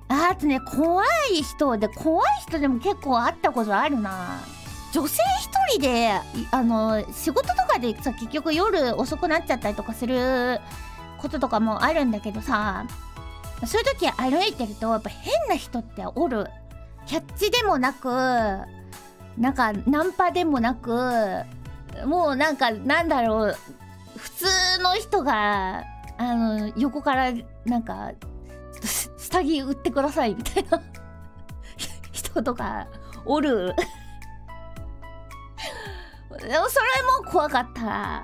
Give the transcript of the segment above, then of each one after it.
あとね、怖い人でも結構会ったことあるな。女性一人で仕事とかでさ、結局夜遅くなっちゃったりとかすることとかもあるんだけどさ、そういう時歩いてるとやっぱ変な人っておる。キャッチでもなく、なんかナンパでもなく、もうなんかなんだろう、普通の人が横からなんか下着売ってくださいみたいな人とかおる。でもそれも怖かった。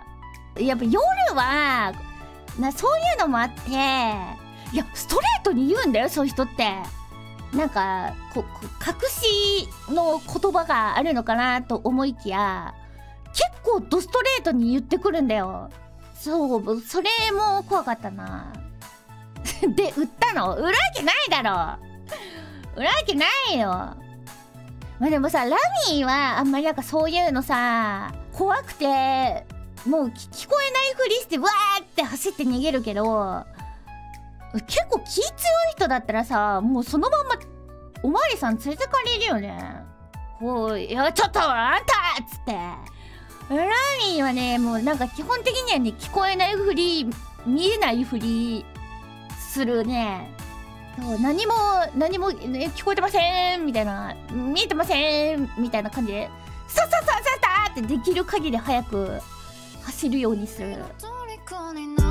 やっぱ夜はそういうのもあって、いやストレートに言うんだよ、そういう人って。なんか隠しの言葉があるのかなと思いきや、結構ドストレートに言ってくるんだよ。そう、それも怖かったな。で、売ったの？売るわけないだろ。売るわけないよ。まあでもさ、ラミーはあんまりなんかそういうのさ、怖くてもう聞こえないふりしてわーって走って逃げるけど、結構気強い人だったらさ、もうそのまんまおまわりさん連れてかれるよね。こう、いやちょっとあんたっつって。ラミーはね、もうなんか基本的にはね、聞こえないふり、見えないふりするね。そう、何も、ね、聞こえてませんみたいな、見えてませんみたいな感じで、さってできる限り早く走るようにする。